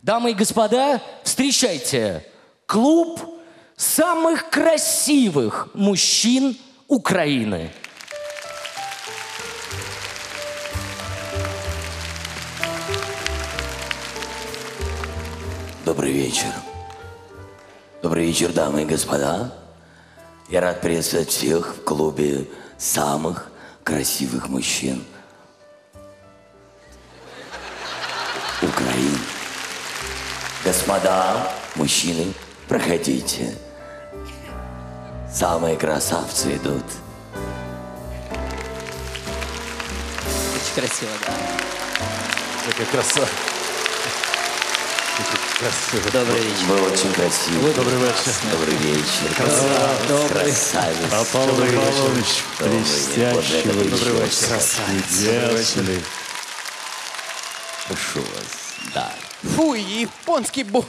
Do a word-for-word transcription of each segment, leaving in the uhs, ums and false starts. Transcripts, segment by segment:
Дамы и господа, встречайте клуб самых красивых мужчин Украины. Добрый вечер. Добрый вечер, дамы и господа. Я рад приветствовать всех в клубе самых красивых мужчин Украины. Господа, мужчины, проходите. Самые красавцы идут. Очень красиво, да. Какая красота. Добрый вечер. Вы очень красивы. Добрый вечер. Добрый вечер. Красавец. Добрый. Красавец. Павел Павлович, Добрый. блестящий. Вот это Добрый вы вечер. красавец. Прошу вас. Да. Фу, японский бу...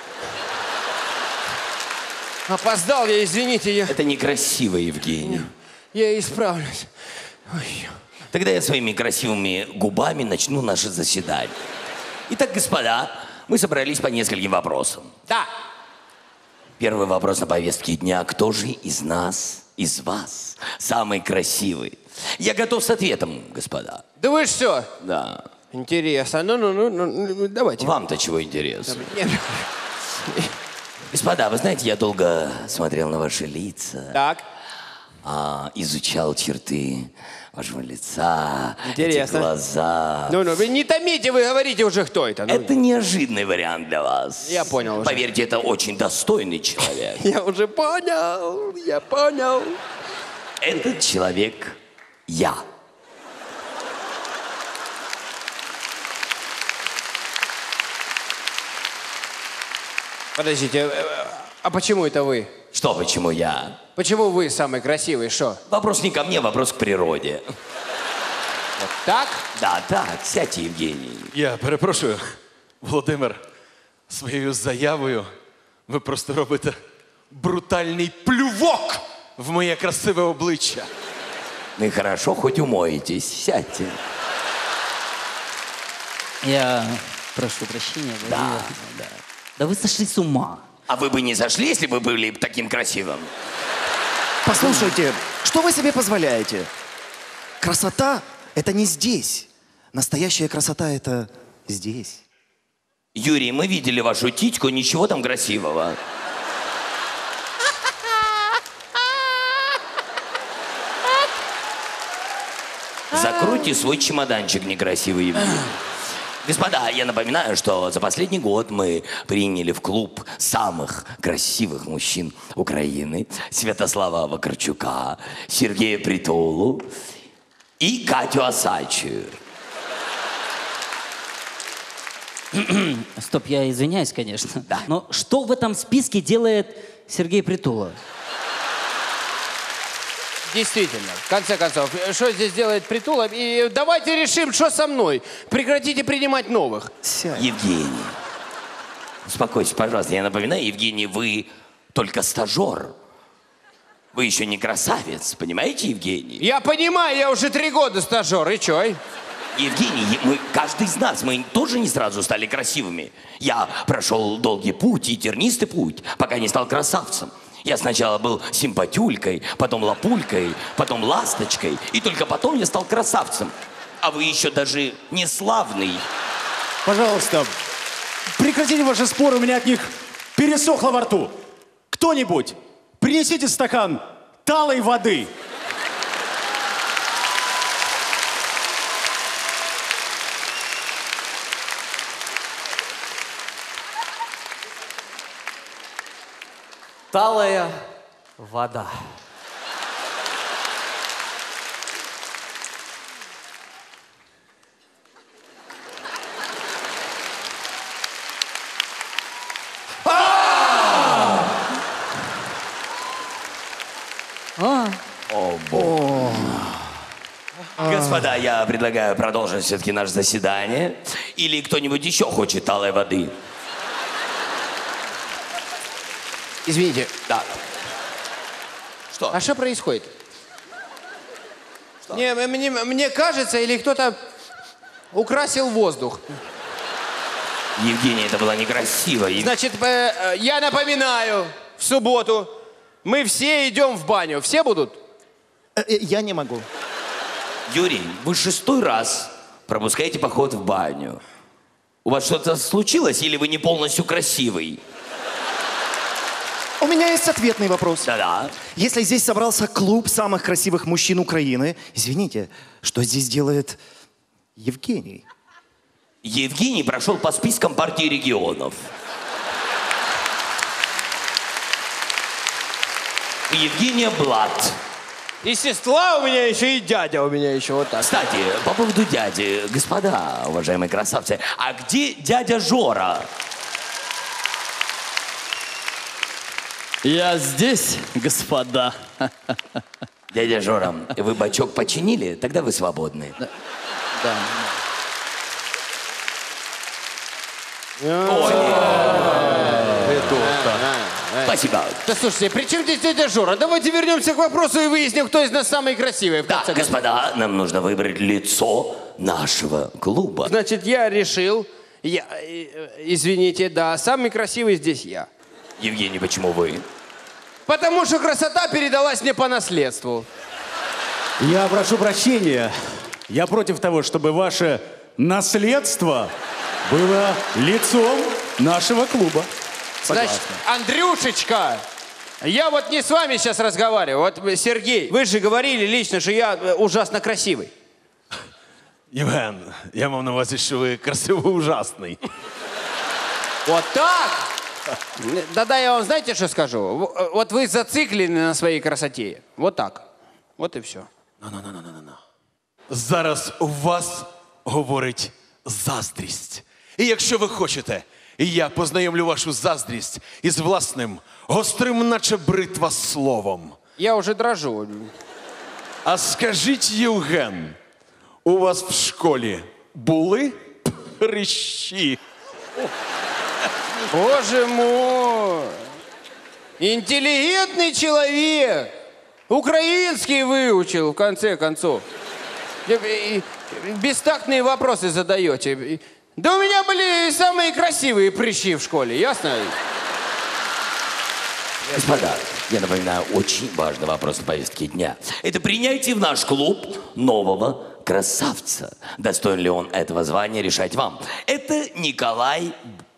Опоздал я, извините, я... Это некрасиво, Евгений. Я исправлюсь. Ой. Тогда я своими красивыми губами начну наше заседание. Итак, господа, мы собрались по нескольким вопросам. Да. Первый вопрос на повестке дня. Кто же из нас, из вас, самый красивый? Я готов с ответом, господа. Да вы что? Да. Интересно. Ну-ну-ну, давайте. Вам-то чего интересно? Нет. Господа, вы знаете, я долго смотрел на ваши лица. Так. А, изучал черты вашего лица, Интересно. эти глаза. Ну-ну, вы не томите, вы говорите уже, кто это. Ну, Это неожиданный вариант для вас. Я понял уже. Поверьте, это очень достойный человек. Я уже понял, я понял. Этот человек я. Подождите, а почему это вы? Что, почему я? Почему вы самый красивый, что? Вопрос не ко мне, вопрос к природе. Так? Да, так, сядьте, Евгений. Я перепрошую, Володимир, своєю заявою ви просто робите брутальний плювок в моє красиве обличчя. Ну и хорошо, хоть умоетесь, сядьте. Я прошу прощения, Владимир. Да. Да вы сошли с ума. А вы бы не зашли, если бы были таким красивым? Послушайте, что вы себе позволяете? Красота – это не здесь. Настоящая красота – это здесь. Юрий, мы видели вашу титьку, ничего там красивого. Закройте свой чемоданчик некрасивый, Евгений. Господа, я напоминаю, что за последний год мы приняли в клуб самых красивых мужчин Украины Святослава Вакарчука, Сергея Притулу и Катю Осадчую. Стоп, я извиняюсь, конечно. Да. Но что в этом списке делает Сергей Притула? Действительно, в конце концов, что здесь делает Притула? И давайте решим, что со мной. Прекратите принимать новых. Сядь. Евгений, успокойтесь, пожалуйста. Я напоминаю, Евгений, вы только стажер. Вы еще не красавец, понимаете, Евгений? Я понимаю, я уже три года стажер, и чё? Евгений, мы, каждый из нас, мы тоже не сразу стали красивыми. Я прошел долгий путь и тернистый путь, пока не стал красавцем. Я сначала был симпатюлькой, потом лапулькой, потом ласточкой, и только потом я стал красавцем. А вы еще даже не славный. Пожалуйста, прекратите ваши споры, у меня от них пересохло во рту. Кто-нибудь, принесите стакан талой воды. Талая вода. А, О, Бог. Господа, я предлагаю продолжить все-таки наше заседание. Или кто-нибудь еще хочет талой воды? Извините, Да. Что? а что происходит? Не, мне, мне кажется, или кто-то украсил воздух. Евгений, это было некрасиво. Ев- Значит, э, э, я напоминаю, в субботу мы все идем в баню. Все будут? Э, э, Я не могу. Юрий, вы шестой раз пропускаете поход в баню. У вас что-то случилось или вы не полностью красивый? У меня есть ответный вопрос. Да-да. Если здесь собрался клуб самых красивых мужчин Украины, извините, что здесь делает Евгений? Евгений прошел по спискам партии регионов. Евгения Блат. И сестра у меня еще, и дядя у меня еще вот так. Кстати, по поводу дяди, господа, уважаемые красавцы, а где дядя Жора? Я здесь, господа. Дядя Жора, вы бачок починили? Тогда вы свободны. Да. Спасибо. Да слушайте, при чем здесь дядя Жора? Давайте вернемся к вопросу и выясним, кто из нас самый красивый. В Да, конце концов. господа, нам нужно выбрать лицо нашего клуба. Значит, я решил, я, э, э, извините, да, самый красивый здесь я. Евгений, почему вы? Потому что красота передалась мне по наследству. Я прошу прощения. Я против того, чтобы ваше наследство было лицом нашего клуба. Значит, Андрюшечка, я вот не с вами сейчас разговариваю. Вот, Сергей, вы же говорили лично, что я э, ужасно красивый. Євген, я мав на увазі, що ви красиво ужасний. Вот так? Да-да, я вам знаете, что скажу? В- Вот вы зациклены на своей красоте. Вот так. Вот и все. Зараз у вас говорить заздрість. І якщо ви хочете, я познайомлю вашу заздрість із власним, гострим, наче бритва, словом. Я уже дрожу. А скажіть, Євген, у вас в школі були прищі? Боже мой! Интеллигентный человек! Украинский выучил, в конце концов. И- и- и Бестактные вопросы задаете. И- Да у меня были самые красивые прыщи в школе, ясно? Господа, я напоминаю, очень важный вопрос на повестке дня. Это принятие в наш клуб нового красавца. Достоин ли он этого звания, решать вам. Это Николай...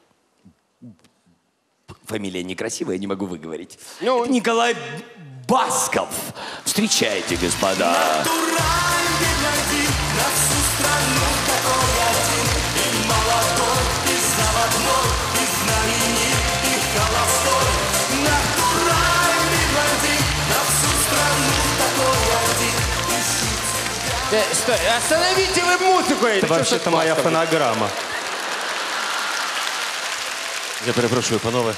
Фамилия некрасивая, не могу выговорить. Ну, Это Николай Басков. Встречайте, господа. Э, стой, остановите вы музыку! Это вообще-то моя фонограмма. Я перепрошую, панове.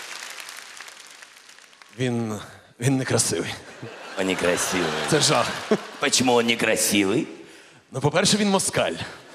Він, він некрасивий. Он некрасивый. Це жах. Почему он некрасивый? Ну, по-перше, він москаль.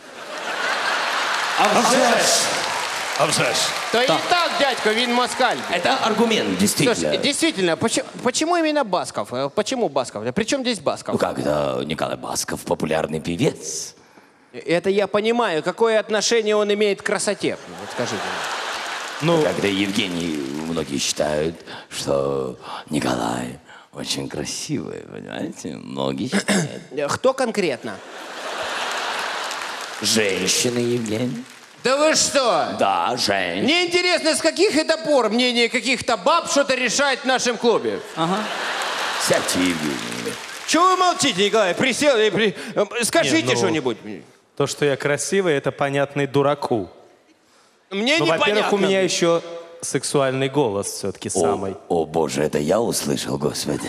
А вже ж! А вже ж. То и так, дядька, Вин Москаль. Это аргумент, действительно. Слушай, действительно, почему, почему именно Басков? Э, Почему Басков? При чем здесь Басков? Ну как это, Николай Басков, популярный певец. Это я понимаю. Какое отношение он имеет к красоте? Вот скажите. Ну, Когда Евгений, многие считают, что Николай очень красивый, понимаете? Многие считают. Э, Кто конкретно? Женщины, Евгений. Да вы что? Да, женщины. Мне интересно, с каких это пор мнение каких-то баб что-то решает в нашем клубе? Сядьте, Евгений. Чего вы молчите, Николай? Присел и при... э, Скажите Не, ну, что-нибудь. то, что я красивый, это понятно и дураку. Мне Ну, непонятно. во-первых, у меня еще сексуальный голос все-таки О, самый. о, боже, это я услышал, господи.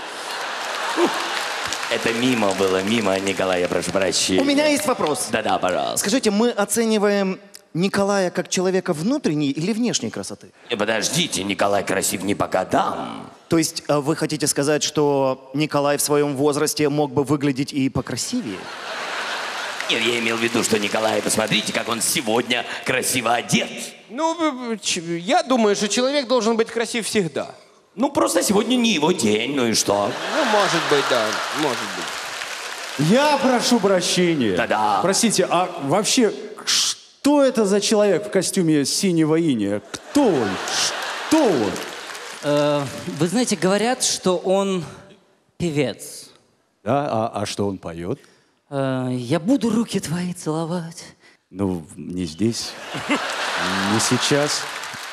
Это мимо было, мимо, Николай, я прошу прощения. У меня есть вопрос. Да-да, пожалуйста. Скажите, мы оцениваем Николая как человека внутренней или внешней красоты? Э, Подождите, Николай красив не по годам. То есть э, вы хотите сказать, что Николай в своем возрасте мог бы выглядеть и покрасивее? Нет, я имел в виду, что Николай, посмотрите, как он сегодня красиво одет. Ну, э, ч- я думаю, что человек должен быть красив всегда. Ну, просто сегодня не его день, ну и что? Ну, может быть, да, может быть. Я прошу прощения. Да-да. Простите, а вообще, ш- Что это за человек в костюме синего иния? Кто он? Что он? Э, вы знаете, говорят, что он певец. Да, а, а что он поет? Э, я буду руки твои целовать. Ну, не здесь, не сейчас.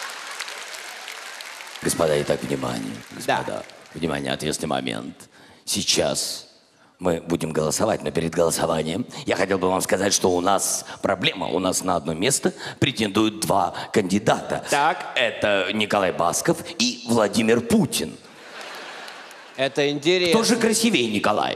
Господа, итак, внимание. Господа, внимание, ответственный момент. Сейчас мы будем голосовать, но перед голосованием я хотел бы вам сказать, что у нас проблема. У нас на одно место претендуют два кандидата. Так. Это Николай Басков и Владимир Путин. Это интересно. Кто же красивее, Николай?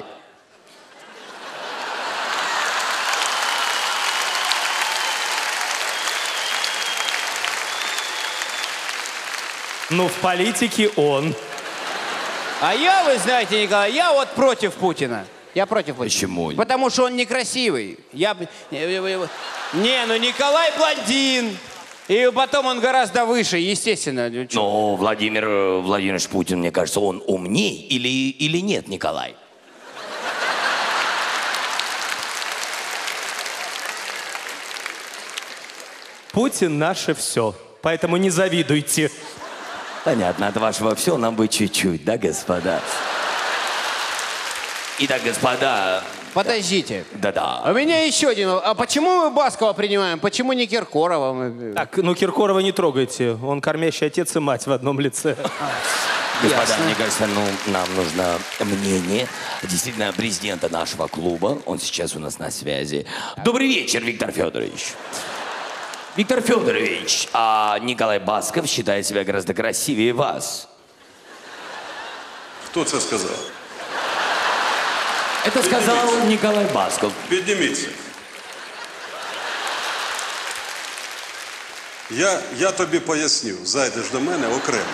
Ну, в политике он. А я, вы знаете, Николай, я вот против Путина. Я против Путина. Почему? Потому что он некрасивый. Я... б- Не, ну Николай блондин. И потом он гораздо выше, естественно. Ну, чё? Но Владимир э, Владимирович Путин, мне кажется, он умней или, или нет, Николай? Путин наше все. Поэтому не завидуйте. Понятно, от вашего все нам бы чуть-чуть, да, господа? Итак, господа, Подождите. А да-да. у меня еще один. А почему мы Баскова принимаем? Почему не Киркорова? Мы- Так, ну Киркорова не трогайте. Он кормящий отец и мать в одном лице. Господа, мне кажется, ну, нам нужно мнение действительно президента нашего клуба. Он сейчас у нас на связи. Добрый вечер, Виктор Федорович. Виктор Федорович, а Николай Басков считает себя гораздо красивее вас. Хто це сказав? Это сказал Николай Басков. Підніміться. Я, я тобі поясню, зайдеш до мене окремо.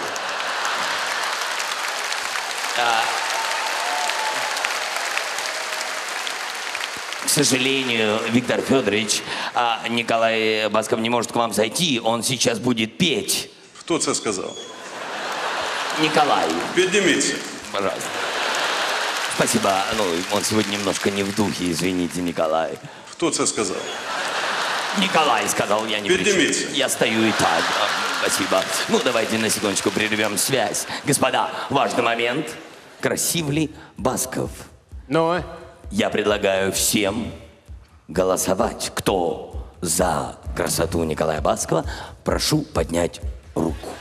К сожалению, Виктор Федорович, а Николай Басков не может к вам зайти. Он сейчас будет петь. Хто це сказав? Николай, Підніміться. пожалуйста. Спасибо. Ну, он сегодня немножко не в духе, извините, Николай. Хто це сказав? Николай сказал, я не при чем. Поднимите. Я стою и так. А, Спасибо. Ну, давайте на секундочку прервем связь. Господа, важный момент. Красив ли Басков? Ну, Я предлагаю всем голосовать. Кто за красоту Николая Баскова, прошу поднять руку.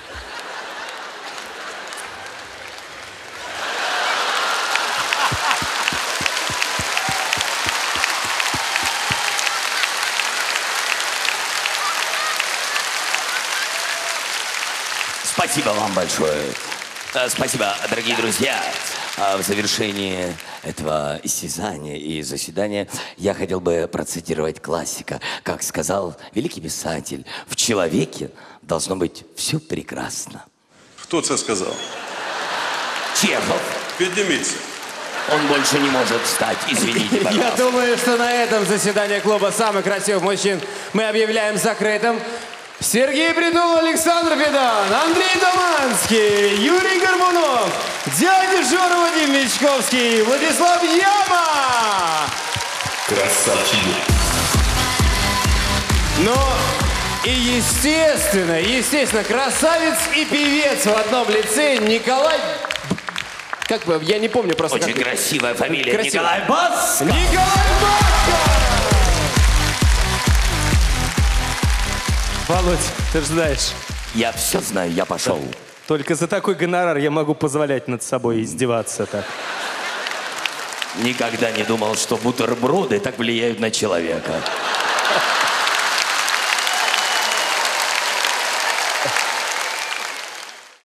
Спасибо вам большое. Э, Спасибо, дорогие друзья. А В завершении этого истязания и заседания я хотел бы процитировать классика. Как сказал великий писатель, в человеке должно быть все прекрасно. Хто це сказав? Чехов, Підніміться. он больше не может встать, извините, я пожалуйста. думаю, что на этом заседание клуба самых красивых мужчин мы объявляем закрытым. Сергей Придул, Александр Педан, Андрей Доманский, Юрий Горбунов, дядя Жора Вадим Мечковский, Владислав Яма. Красавчик. Ну, и естественно, естественно, красавец и певец в одном лице Николай... Как бы, я не помню просто, Очень как... красивая фамилия. Красиво. Николай Басков. Николай Басков! Володь, ты же знаешь, Я все знаю, я пошел. только за такой гонорар я могу позволять над собой издеваться так. Никогда не думал, что бутерброды так влияют на человека.